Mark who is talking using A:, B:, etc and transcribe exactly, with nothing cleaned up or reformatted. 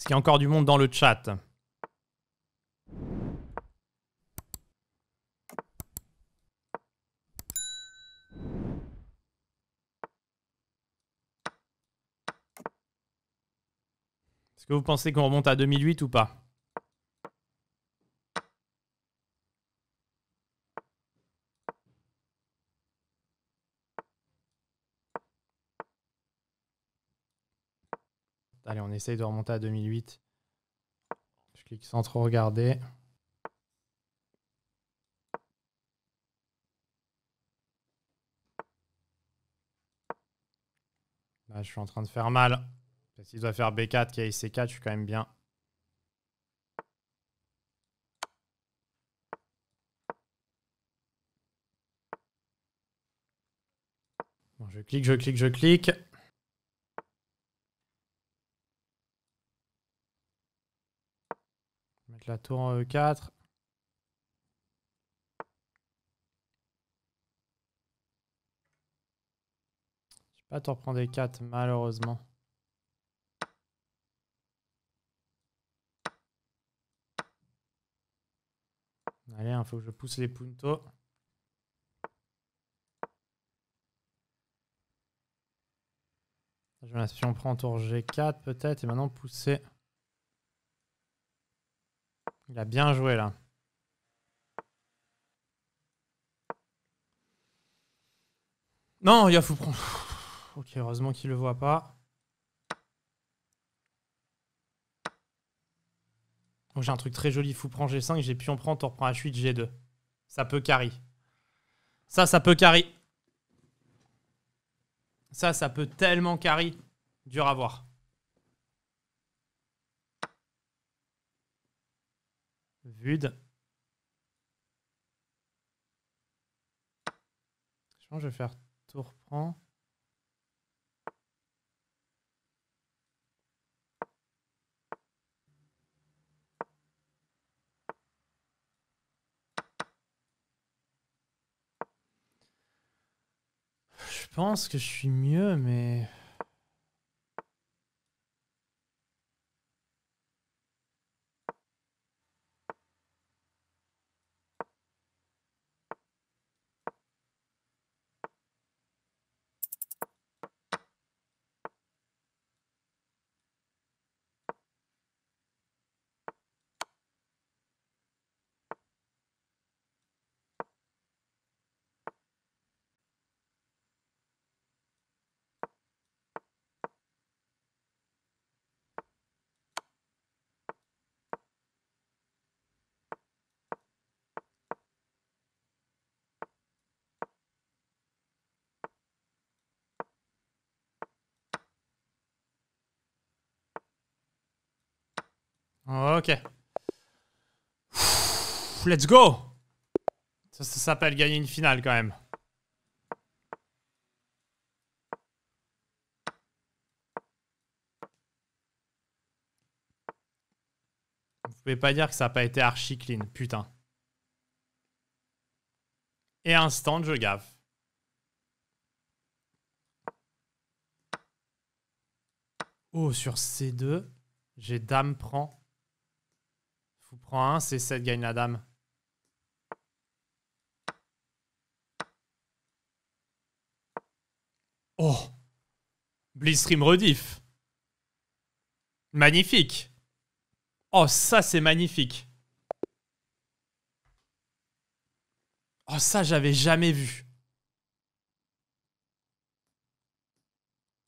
A: Est-ce qu'il y a encore du monde dans le chat? Est-ce que vous pensez qu'on remonte à deux mille huit ou pas? Allez, on essaye de remonter à deux mille huit. Je clique sans trop regarder. Là, je suis en train de faire mal. S'il doit faire B quatre, qui a C quatre, je suis quand même bien. Bon, je clique, je clique, je clique. Mettre la tour en E quatre. Je peux pas te reprendre E quatre, malheureusement. Allez, il faut que je pousse les puntos. Si on prend tour G quatre peut-être, et maintenant pousser. Il a bien joué là. Non, il a fou prendre. Ok, heureusement qu'il le voit pas. Oh, j'ai un truc très joli, fou prend G cinq, j'ai pu en prendre, on reprend H huit, G deux. Ça peut carry. Ça, ça peut carry. Ça, ça peut tellement carry. Dur à voir. Vud. Je pense que je vais faire tour prend. Je pense que je suis mieux, mais... Ok. Let's go! Ça, ça s'appelle gagner une finale quand même. Vous pouvez pas dire que ça n'a pas été archi clean, putain. Et instant, je gaffe. Oh, sur C deux, j'ai dame prend. Fou prend un, C sept gagne la dame. Oh! Blitzstream rediff. Magnifique. Oh, ça, c'est magnifique. Oh, ça, j'avais jamais vu.